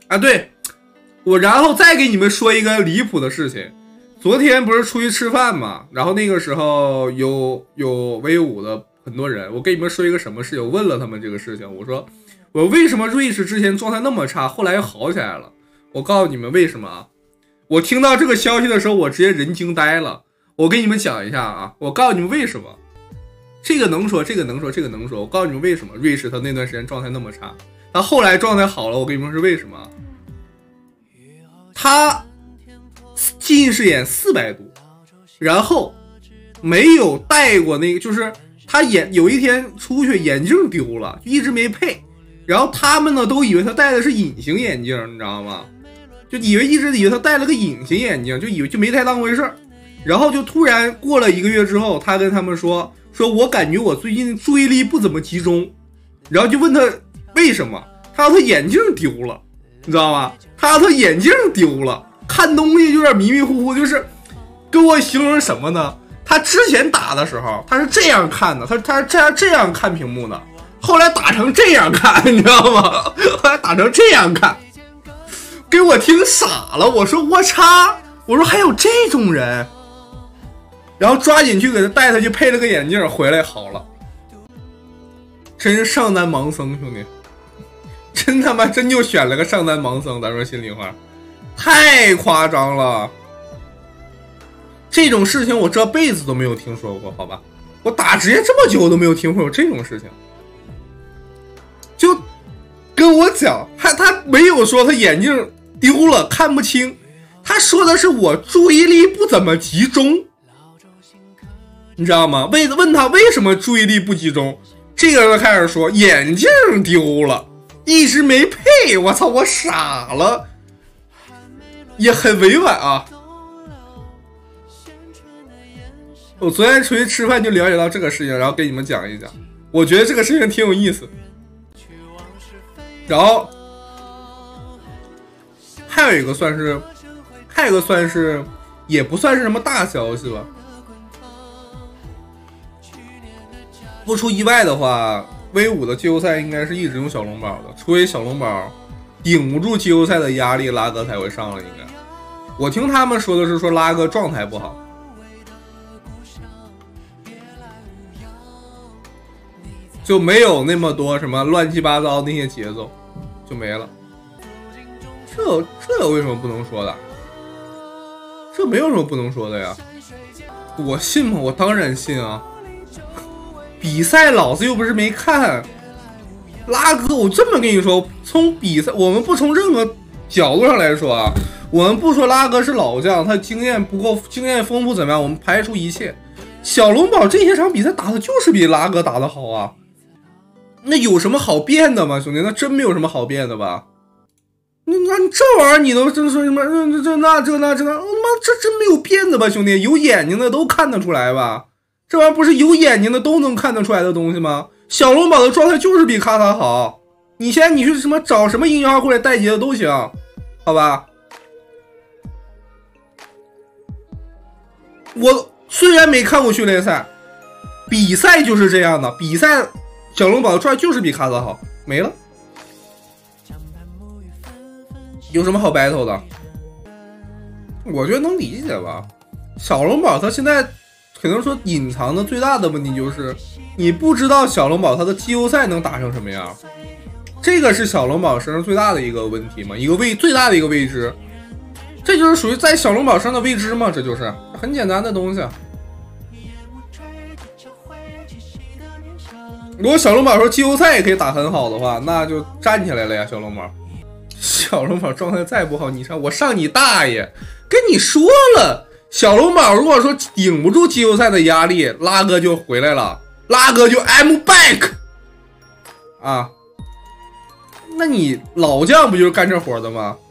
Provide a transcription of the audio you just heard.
啊，对，我然后再给你们说一个离谱的事情。昨天不是出去吃饭嘛，然后那个时候有威武的很多人，我跟你们说一个什么事情，我问了他们这个事情，我说我为什么瑞士之前状态那么差，后来又好起来了？我告诉你们为什么啊！我听到这个消息的时候，我直接人惊呆了。我给你们讲一下啊，我告诉你们为什么。这个能说，这个能说，这个能说。我告诉你们为什么瑞士他那段时间状态那么差，他后来状态好了。我跟你们说是为什么？他近视眼400度，然后没有戴过那个，就是他有一天出去眼镜丢了，一直没配。然后他们呢都以为他戴的是隐形眼镜，你知道吗？就一直以为他戴了个隐形眼镜，就没太当回事。然后就突然过了1个月之后，他跟他们说我感觉我最近注意力不怎么集中，然后就问他为什么，他说他眼镜丢了，你知道吗？他说他眼镜丢了，看东西有点迷迷糊糊，就是跟我形容什么呢？他之前打的时候他是这样看的，他是这样看屏幕的，后来打成这样看，你知道吗？后来打成这样看，给我听傻了。我说我擦，我说还有这种人，然后抓紧去给他带他去配了个眼镜，回来好了。真是上单盲僧，兄弟，真他妈真就选了个上单盲僧，咱说心里话，太夸张了。这种事情我这辈子都没有听说过，好吧？我打职业这么久都没有听说有这种事情。就跟我讲，他没有说他眼镜丢了看不清，他说的是我注意力不怎么集中，你知道吗？问他为什么注意力不集中，这个人开始说眼镜丢了，一直没配。我操，我傻了，也很委婉啊。我昨天出去吃饭就了解到这个事情，然后给你们讲一讲，我觉得这个事情挺有意思。然后还有一个算是也不算是什么大消息吧。不出意外的话，威武的季后赛应该是一直用小笼包的，除非小笼包顶不住季后赛的压力，拉哥才会上了。应该我听他们说的是说拉哥状态不好，就没有那么多什么乱七八糟那些节奏，就没了。这有为什么不能说的？这没有什么不能说的呀。我信吗？我当然信啊。比赛老子又不是没看。拉哥，我这么跟你说，从比赛我们不从任何角度上来说啊，我们不说拉哥是老将，他经验不够，经验丰富怎么样，我们排除一切。小笼包这些场比赛打的就是比拉哥打的好啊。那有什么好变的吗，兄弟？那真没有什么好变的吧？那这玩意儿你都真说什么这那，我他妈这真没有变的吧，兄弟？有眼睛的都看得出来吧？这玩意儿不是有眼睛的都能看得出来的东西吗？小笼包的状态就是比卡塔好，你现在你去什么找什么营销号过来代接的都行，好吧？我虽然没看过训练赛，比赛就是这样的，比赛小笼包的状态就是比卡塔好，没了。有什么好 battle 的？我觉得能理解吧。小笼包他现在可能说隐藏的最大的问题就是你不知道小笼包他的季后赛能打成什么样，这个是小笼包身上最大的一个问题嘛，最大的一个未知，这就是属于在小笼包上的未知嘛，这就是很简单的东西。如果小笼包说季后赛也可以打很好的话，那就站起来了呀，小笼包。小笼包状态再不好，你上我上你大爷！跟你说了，小笼包如果说顶不住季后赛的压力，拉哥就回来了，拉哥就 I'm back 啊！那你老将不就是干这活的吗？